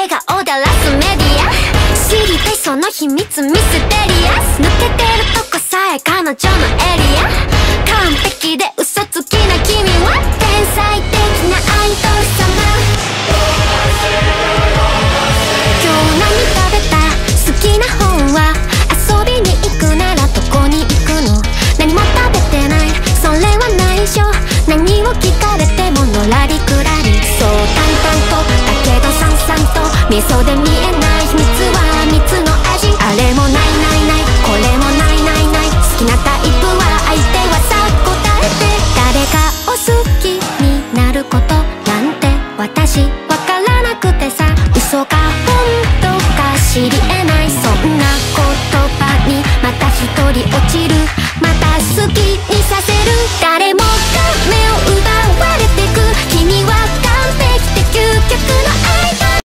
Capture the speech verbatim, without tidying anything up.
笑顔でラスメディア知りたいその秘密ミステリアス抜けてるとこさえ彼女のエリア完璧で嘘つきな君は天才的なアイドル様今日何食べた好きな本は遊びに行くならどこに行くの何も食べてないそれは内緒何を聞かれてものらりくらりそう淡々とだけどさんさんと味噌で見えない秘密は蜜の味あれもないないないこれもないないない好きなタイプは相手はさ答えて誰かを好きになることなんて私わからなくてさ嘘か本当か知り得ないそんな言葉にまた一人落ちるまた好きにさせる誰も